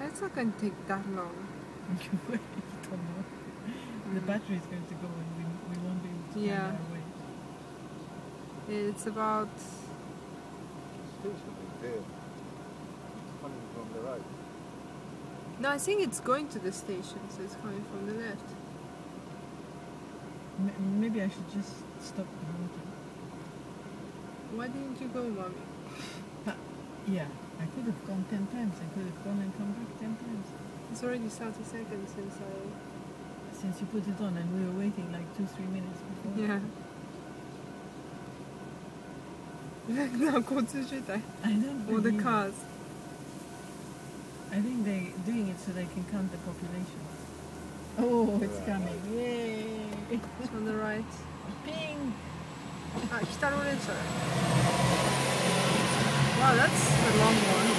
It's not going to take that long. You don't know. The battery is going to go and we won't be able to find our way. It's about... Station is there. It's coming from the right. No, I think it's going to the station, so it's coming from the left. Maybe I should just stop the honking. Why didn't you go, Mommy? Yeah, I could have gone 10 times. I could have gone and come back 10 times. It's already 30 seconds Since you put it on and we were waiting like 2-3 minutes before. Yeah. No, 交通渋滞. I don't Or the believe it. cars. I think they're doing it so they can count the population. Oh, it's coming. Yay! It's on the right. Ping! Ah, Kitaro Rancher. Wow, that's a long one.